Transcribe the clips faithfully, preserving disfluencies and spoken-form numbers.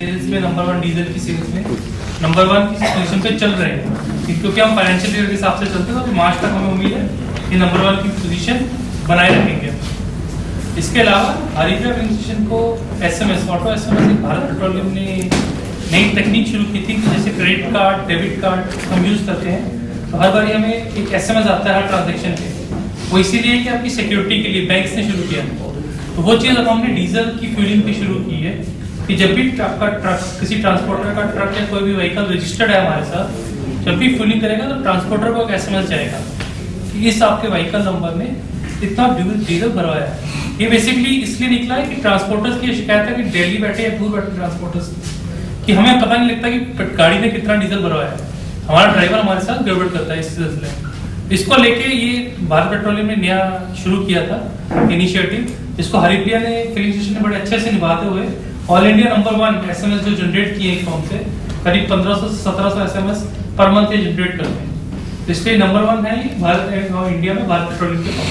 Sales में number one, diesel की sales में नंबर वन की पोजीशन पे चल रहे हैं, क्योंकि हम फाइनेंशियल ईयर के हिसाब से चलते हैं तो मार्च तक हमें उम्मीद है कि नंबर वन की पोजीशन बनाए रखेंगे। इसके अलावा हरिप्रिया फिलिंग स्टेशन को SMS auto SMS Bharat petroleum ने नई टेक्निक शुरू की थी कि जैसे क्रेडिट कार्ड, डेबिट कार्ड हम यूज करते हैं तो हर बार हमें एक एसएमएस आता है हर ट्रांजेक्शन पे, वो इसीलिए कि आपकी सिक्योरिटी के लिए बैंक्स ने शुरू किया। तो वो चीज़ अब हमने डीजल की फ्यूलिंग पे शुरू की है कि जब भी आपका ट्रक, किसी ट्रांसपोर्टर का ट्रक या कोई भी व्हीकल रजिस्टर्ड है हमारे साथ, जब भी फ्यूलिंग करेगा तो ट्रांसपोर्टर को एक एसएमएस जाएगा कि इस आपके व्हीकल नंबर में इतना डीजल भरवाया है। ये बेसिकली इसलिए निकला है कि ट्रांसपोर्टर्स की शिकायत है कि दिल्ली बैठे या दूर बैठे ट्रांसपोर्टर्स कि हमें पता नहीं लगता कि गाड़ी ने कितना डीजल भरवाया है, हमारा ड्राइवर हमारे साथ गड़बड़ करता है। इस सिलसिले इसको लेके ये भारत पेट्रोलियम ने नया शुरू किया था इनिशिएटिव, जिसको हरिप्रिया ने फिलिंग स्टेशन में बड़े अच्छे से निभाते हुए all India number one SMS जो जनरेट किए एक फॉर्म से करीब पंद्रह सौ से सत्रह सौ एसएमएस पर मंथ ये जनरेट करते हैं। इसलिए नंबर वन है भारत इंडिया में भारत पेट्रोलियम के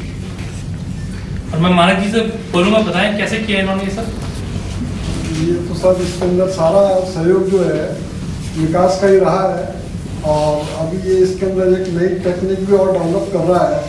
फॉर्म। और मैं मानक जी से बोलूंगा, बताएं कैसे किया इन्होंने ये सब। ये तो सब इसके अंदर सारा सहयोग जो है विकास का ही रहा है, और अभी ये इसके अंदर एक नई टेक्निक भी और डेवलप कर रहा है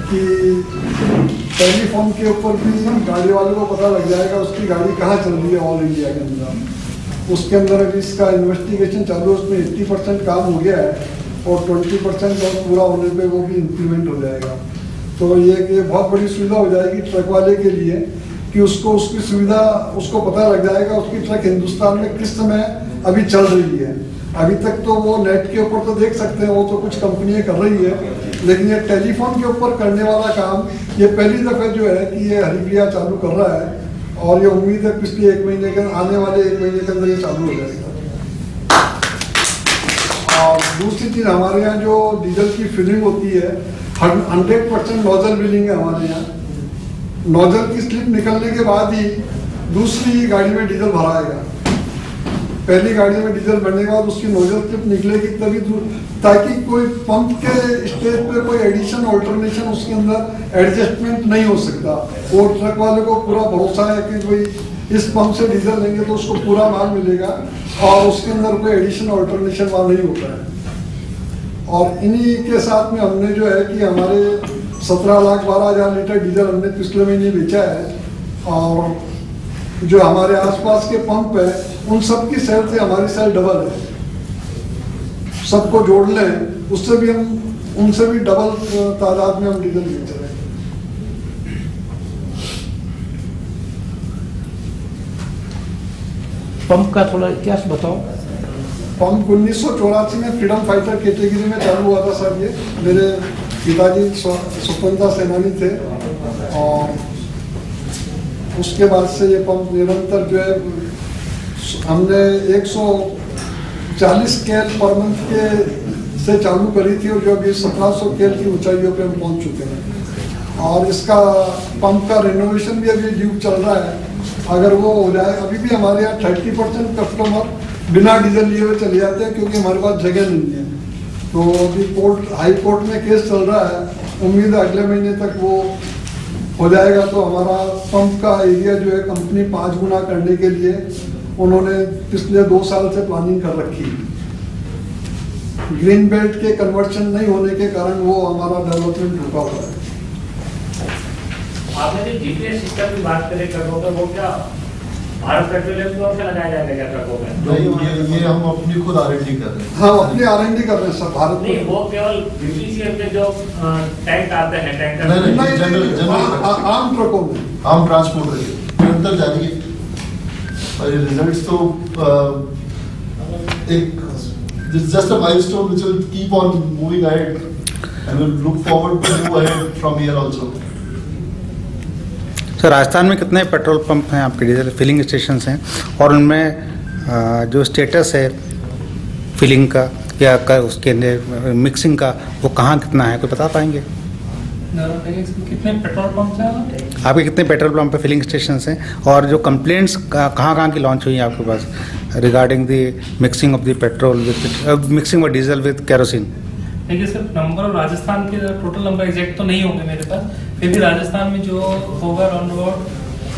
कि टेलीफोन के ऊपर भी गाड़ी वाले को पता लग जाएगा उसकी गाड़ी कहाँ चल रही है ऑल इंडिया के अंदर। उसके अंदर अभी इसका इन्वेस्टिगेशन चालू है, उसमें अस्सी परसेंट काम हो गया है और बीस परसेंट और पूरा होने पे वो भी इम्प्लीमेंट हो जाएगा। तो ये कि बहुत बड़ी सुविधा हो जाएगी ट्रक वाले के लिए कि उसको उसकी सुविधा उसको पता लग जाएगा उसकी ट्रक हिंदुस्तान में किस समय अभी चल रही है। अभी तक तो वो नेट के ऊपर तो देख सकते हैं, वो तो कुछ कंपनियां कर रही है, लेकिन ये टेलीफोन के ऊपर करने वाला काम ये पहली दफे जो है कि ये हरिप्रिया चालू कर रहा है, और ये उम्मीद है पिछले एक महीने के आने वाले एक महीने के अंदर ये चालू हो जाएगा। और दूसरी चीज हमारे यहाँ जो डीजल की फिलिंग होती है हंड्रेड परसेंट नोजल फिलिंग है हमारे यहाँ। नोजल की स्लिप निकलने के बाद ही दूसरी गाड़ी में डीजल भराएगा। पहली गाड़ी में डीजल भरने के बाद उसकी नोजल स्लिप निकलेगी तभी, ताकि कोई पंप के स्टेज पे कोई एडिशन ऑल्टरनेशन उसके अंदर एडजस्टमेंट नहीं हो सकता। और ट्रक वाले को पूरा भरोसा है कि कोई इस पंप से डीजल लेंगे तो उसको पूरा माल मिलेगा और उसके अंदर कोई एडिशन ऑल्टरनेशन वाल नहीं होता है। और इन्हीं के साथ में हमने जो है कि हमारे सत्रह लाख बारह हजार लीटर डीजल हमने पिछले महीने बेचा है, और जो हमारे आसपास के पंप है उन सब की सेल से हमारी सेल डबल है। सबको जोड़ लें उससे भी हम उनसे भी डबल तादाद में हम डीजल बेच रहे हैं। पंप का थोड़ा इतिहास बताओ। पंप उन्नीस सौ चौरासी में फ्रीडम फाइटर कैटेगरी में चालू हुआ था सर। ये मेरे पिताजी स्वतंत्रता सेनानी थे, और उसके बाद से ये पंप निरंतर जो है हमने एक सौ चालीस केल पर मंथ के से चालू करी थी, और जो अभी सत्रह सौ केल की ऊंचाइयों पे हम पहुंच चुके हैं। और इसका पंप का रिनोवेशन भी अभी ड्यू चल रहा है। अगर वो हो जाए, अभी भी हमारे यहाँ थर्टी परसेंट कस्टमर बिना डीजल लिए हुए चले जाते हैं क्योंकि हमारे पास जगह नहीं है। तो अभी कोर्ट हाई कोर्ट में केस चल रहा है, उम्मीद है अगले महीने तक वो हो जाएगा। तो हमारा पंप का एरिया जो है कंपनी पाँच गुना करने के लिए उन्होंने पिछले दो साल से प्लानिंग कर रखी है। ग्रीन बेल्ट के कन्वर्शन नहीं होने के कारण वो हमारा डेवलपमेंट रुका हुआ है। आपने जो जीपीएस सिस्टम की बात करें ट्रकों में, वो क्या भारत पेट्रोलियम की ओर से लगाया जाएगा क्या ट्रकों में? नहीं, ये ये हम अपनी खुद आरएनडी कर रहे हैं। हाँ, अपनी आरएनडी कर रहे हैं सर। भारत नहीं, वो केवल बीपीसीएल के जो टैंक आते हैं टैंकर नहीं, नहीं, जनरल जनरल आम ट्रकों में, आम ट्रांसपोर्टर के निरंतर जारी है। और ये रिजल्ट्स तो एक just a milestone which will keep on moving ahead and will look forward to move ahead from here also. Sir, Rajasthan में कितने पेट्रोल पंप हैं आपके डीजल फिलिंग स्टेशंस हैं, और उनमें जो स्टेटस है फिलिंग का या का उसके मिक्सिंग का वो कहाँ कितना है, कोई बता पाएंगे? कितने पेट्रोल पंप हैं आपके कितने पेट्रोल पंप पे फिलिंग स्टेशंस हैं, और जो कंप्लेंट्स कहाँ कहाँ की लॉन्च हुई हैं आपके पास regarding the mixing of the petrol with mixing of diesel with kerosene? देखिए सर, नंबर राजस्थान के टोटल नंबर एग्जैक्ट तो नहीं होंगे मेरे पास, फिर भी राजस्थान में जो होगा अराउंड अबाउट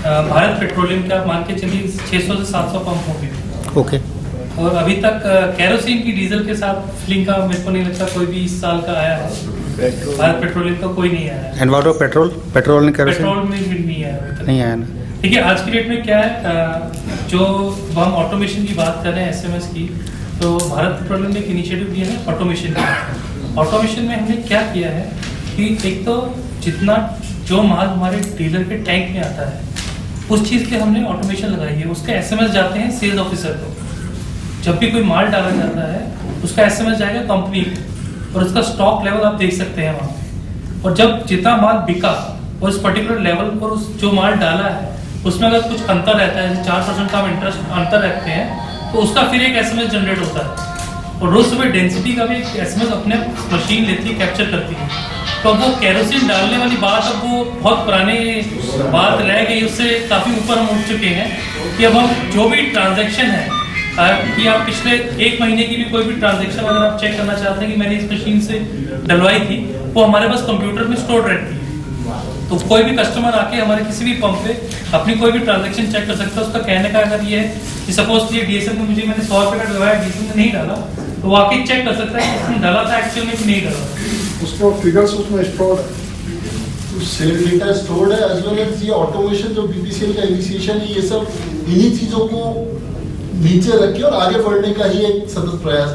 भारत पेट्रोलियम का मान के चलिए छह सौ से सात सौ पंप हो गए। ओके। और अभी तक कैरोसिन की डीजल के साथ फिलिंग का मेरे को नहीं लगता कोई भी इस साल का आया है। भारत पेट्रोलियम का कोई नहीं आया है। And what about petrol? Petrol ने कैरोसिन पेट्रोल में भी नहीं आया अभी तक। नहीं आया ना? देखिए आज की डेट में क्या है, जो हम ऑटोमेशन की बात कर रहे हैं एसएमएस की, तो भारत पेट्रोलियम ने एक इनिशिएटिव लिया है ऑटोमेशन का। ऑटोमेशन में हमने क्या किया है कि एक तो जितना जो माल हमारे डीलर के टैंक में आता है उस चीज़ के हमने ऑटोमेशन लगाई है। उसके एसएमएस जाते हैं सेल्स ऑफिसर को। जब भी कोई माल डाला जाता है उसका एसएमएस जाएगा कंपनी को और उसका स्टॉक लेवल आप देख सकते हैं वहाँ पे। और जब जितना माल बिका और उस पर्टिकुलर लेवल पर उस जो माल डाला है उसमें अगर कुछ अंतर रहता है, जैसे चार परसेंट का हम इंटरेस्ट अंतर रखते हैं, तो उसका फिर एक एसएमएस जनरेट होता है। और रोज सुबह डेंसिटी का भी एक एसएमएस अपने मशीन लेती है, कैप्चर करती है। तो अब वो केरोसिन डालने वाली बात अब वो बहुत पुराने बात रह गई, उससे काफ़ी ऊपर हम उठ चुके हैं कि अब हम जो भी ट्रांजैक्शन है कि आप पिछले एक महीने की भी कोई भी ट्रांजैक्शन अगर आप चेक करना चाहते हैं कि मैंने इस मशीन से डलवाई थी, वो हमारे पास कंप्यूटर में स्टोर रहती है। तो कोई भी कस्टमर आके हमारे किसी भी पंप पे अपनी कोई भी ट्रांजैक्शन चेक कर सकता है। उसका कहने का अगर ये है कि सपोज ये डीएसएल में मुझे मैंने सौ रुपये का डलवाया, डीएसएल में नहीं डाला, तो वो आके चेक कर सकता है कि इसमें डाला था एक्चुअल में कि नहीं डाला। उसको फिगर्स उसमें स्टोर है, सेल डेटा स्टोर्ड है, एज वेल एज ये ऑटोमेशन जो बीपीसीएल का इनिशिएशन है, ये सब इन्हीं चीजों को नीचे रखे और आगे बढ़ने का ही एक सतत प्रयास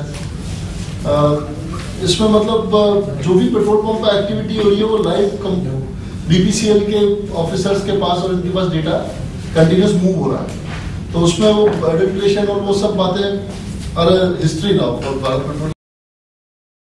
है। इसमें मतलब जो भी पेट्रोल पंप पर एक्टिविटी हो रही है वो लाइव बीपीसीएल के ऑफिसर्स के पास और इनके पास डेटा कंटिन्यूस मूव हो रहा है। तो उसमें वो एडल्ट्रेशन और वो सब बातें और हिस्ट्री ना हो भारत पेट्रोल